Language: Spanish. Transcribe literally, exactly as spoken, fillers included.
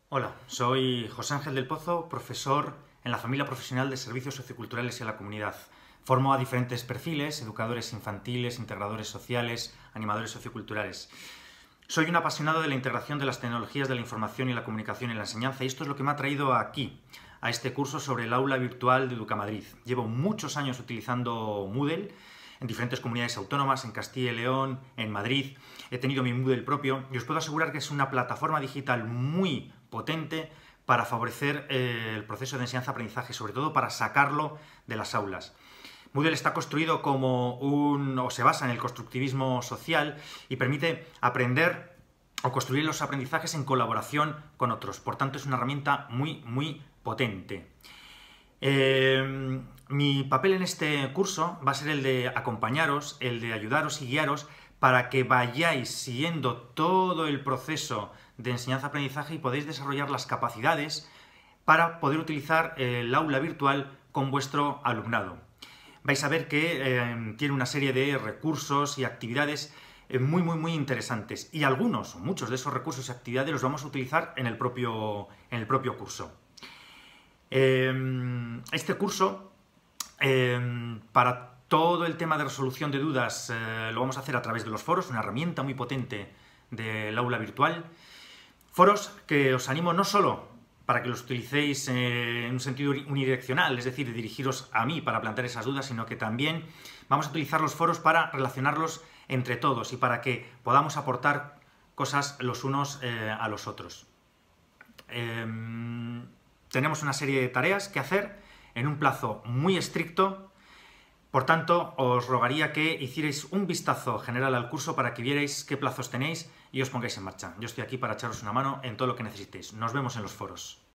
Hola, soy José Ángel del Pozo, profesor en la familia profesional de Servicios Socioculturales y a la Comunidad. Formo a diferentes perfiles, educadores infantiles, integradores sociales, animadores socioculturales. Soy un apasionado de la integración de las tecnologías de la información y la comunicación en la enseñanza y esto es lo que me ha traído aquí, a este curso sobre el aula virtual de Educamadrid. Llevo muchos años utilizando Moodle en diferentes comunidades autónomas, en Castilla y León, en Madrid. He tenido mi Moodle propio y os puedo asegurar que es una plataforma digital muy potente para favorecer eh, el proceso de enseñanza-aprendizaje, sobre todo para sacarlo de las aulas. Moodle está construido como un, o se basa en el constructivismo social y permite aprender o construir los aprendizajes en colaboración con otros. Por tanto, es una herramienta muy, muy potente. Eh, mi papel en este curso va a ser el de acompañaros, el de ayudaros y guiaros para que vayáis siguiendo todo el proceso de enseñanza-aprendizaje y podéis desarrollar las capacidades para poder utilizar el aula virtual con vuestro alumnado. Vais a ver que eh, tiene una serie de recursos y actividades eh, muy, muy, muy interesantes. Y algunos, o muchos de esos recursos y actividades los vamos a utilizar en el propio, en el propio curso. Eh, este curso, eh, para todo el tema de resolución de dudas, eh, lo vamos a hacer a través de los foros, una herramienta muy potente del aula virtual. Foros que os animo no solo para que los utilicéis eh, en un sentido unidireccional, es decir, dirigiros a mí para plantear esas dudas, sino que también vamos a utilizar los foros para relacionarlos entre todos y para que podamos aportar cosas los unos eh, a los otros. Eh, tenemos una serie de tareas que hacer en un plazo muy estricto. Por tanto, os rogaría que hicierais un vistazo general al curso para que vierais qué plazos tenéis y os pongáis en marcha. Yo estoy aquí para echaros una mano en todo lo que necesitéis. Nos vemos en los foros.